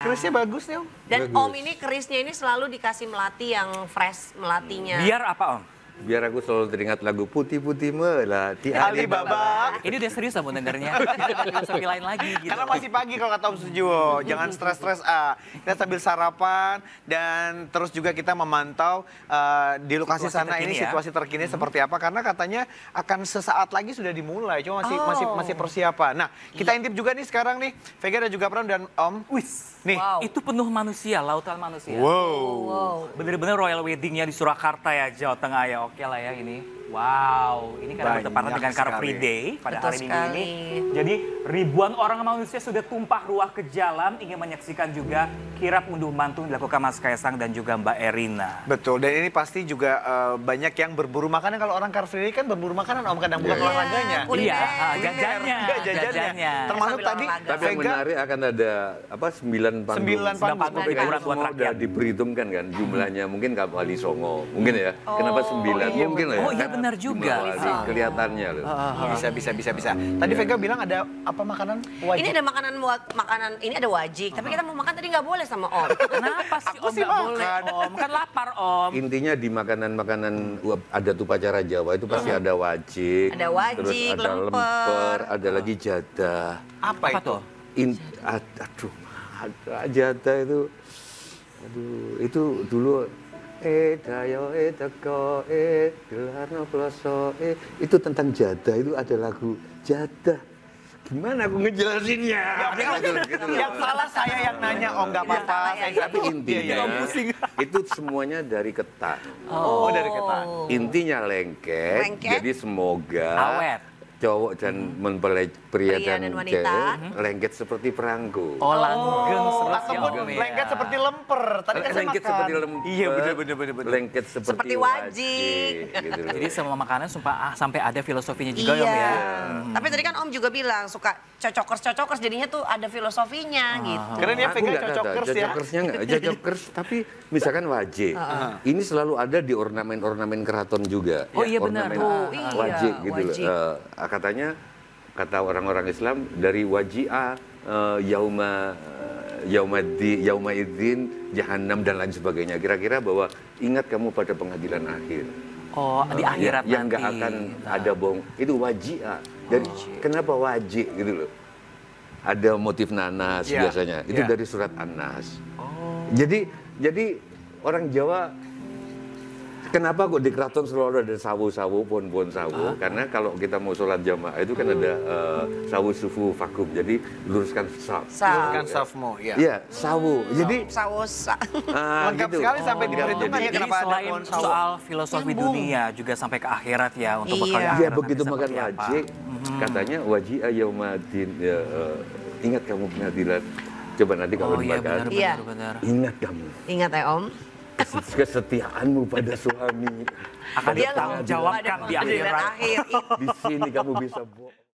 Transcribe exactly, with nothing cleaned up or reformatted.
kerisnya bagus nih Om. Dan Bagus. Om ini kerisnya ini selalu dikasih melati yang fresh melatinya. Biar apa Om? Biar aku selalu teringat lagu Putih-Putih Melati Alibaba. Ini udah serius Om dengernya. Ada filosofi lain lagi gitu. Karena masih pagi kalau kata Om Sujiwo, jangan stres-stres ah. Kita sambil sarapan dan terus juga kita memantau uh, di lokasi Situasi sana ini terkini ya. situasi terkini hmm. seperti apa karena katanya akan sesaat lagi sudah dimulai, cuma masih Oh. masih masih persiapan. Nah, kita intip juga nih sekarang nih, Vega dan juga Pram dan Om. Wis. Nih. Wow. Itu penuh manusia, lautan manusia. Wow. Wow. Bener-bener royal weddingnya di Surakarta ya, Jawa Tengah ya. Oke lah ya ini. Wow, ini karena Banyak bertepatan dengan Car sekali. Free Day pada Betul hari Minggu sekali. ini. Jadi ribuan orang manusia sudah tumpah ruah ke jalan ingin menyaksikan juga kirap unduh mantu dilakukan Mas Kaisang dan juga Mbak Erina. Betul, dan ini pasti juga uh, banyak yang berburu makanan. Kalau orang Car Free Day kan berburu makanan Om, kadang bukan Iya. olahraganya. Kuliner. Iya, ah, Kuliner. jajannya, Iya, jajannya. jajannya. Termasuk Sambil tadi olahraga. Tapi yang Vega menarik akan ada apa sembilan panggung. Sembilan panggung. panggung Itu hiburan buat semua udah rakyat. diperhitungkan kan jumlahnya. Mungkin Kak Wali Songo, mungkin ya. Kenapa sembilan? iya, Mungkin lah ya. Oh iya Kan benar juga. jumlah wali kelihatannya loh. bisa bisa bisa bisa. Tadi Vega bilang ada apa makanan wajib? Ini ada makanan wa- makanan ini ada wajik, tapi kita mau makan tadi nggak boleh sama Om. Kenapa sih Aku Om sih nggak boleh makan. Om? Kan lapar Om. Intinya di makanan-makanan adat upacara Jawa itu pasti ada wajik, Ada wajik, terus ada lemper. lemper, ada lagi jadah. apa, Apa itu? tuh? In, ad- aduh, ada jadah itu, aduh, itu dulu eh dayo eh teko eh gelarno ploso eh itu tentang jadah, itu ada lagu jadah. Gimana aku ngejelasinnya? Gitu, gitu loh. Yang salah saya yang nanya, oh nggak apa-apa. Iya, Saya iya, Tapi intinya itu semuanya dari ketan. Oh, dari ketan. Intinya lengket, Lengket. jadi semoga Awet. cowok dan mempelai pria, Pria dan, dan wanita. cewek lengket seperti perangko. Oh langgeng seperti Ataupun Om ya. lengket seperti lemper. Tadi kan saya lengket makan. seperti lemper. Iya benar benar benar benar. Lengket seperti, Seperti wajik. gitu loh. Jadi semua makanan sumpah ah, sampai ada filosofinya juga Iya. Om ya. Tapi tadi kan Om juga bilang suka cocokers-cocokers jadinya tuh ada filosofinya gitu. Karena dia Aku Vega nggak kata, cocokers ya. Cocokersnya nggak, cocokers, tapi misalkan wajik. Ini selalu ada di ornamen-ornamen keraton juga. Oh iya benar. Ornamen Oh, iya, wajik gitu loh. wajik. Eh, katanya, kata orang-orang Islam, dari waji'a, uh, yauma, yaumadi, yaumaidin, jahannam, dan lain sebagainya. Kira-kira bahwa ingat kamu pada pengadilan akhir. Oh di Uh, akhirat yang, yang nanti. nggak akan ada bohong. Itu waji'a. Dari, kenapa wajik gitu loh. Ada motif nanas Iya, biasanya. Itu iya. dari surat An-Nas. Jadi, jadi orang Jawa, kenapa kok di keraton selalu ada sawu-sawu, pohon-pohon sawu? Karena kalau kita mau sholat jamaah itu kan ada uh, sawu sufu vakum. Jadi luruskan saf. Sa- Kan safmo, ya. Iya, sawu. Jadi Saus. ah, Lengkap gitu. sekali sampai Oh, diperhitungkan jadi- ya Jadi kenapa ada selain pohon sawo. soal filosofi Nyambung. dunia juga sampai ke akhirat ya untuk Iya. bekal Ya akhirat begitu nanti makan seperti apa. wajik, katanya waji'a yaumadin. Ya, eh, ingat kamu pengadilan. Coba nanti kalau Oh iya dimakan. benar Iya. benar benar. Ingat kamu Ingat ya Om. kes- kesetiaanmu pada suami. Akan Dia ditanggung nggak- jawabkan nggak ada di pengadilan akhirat. akhir. Di sini kamu bisa bohong.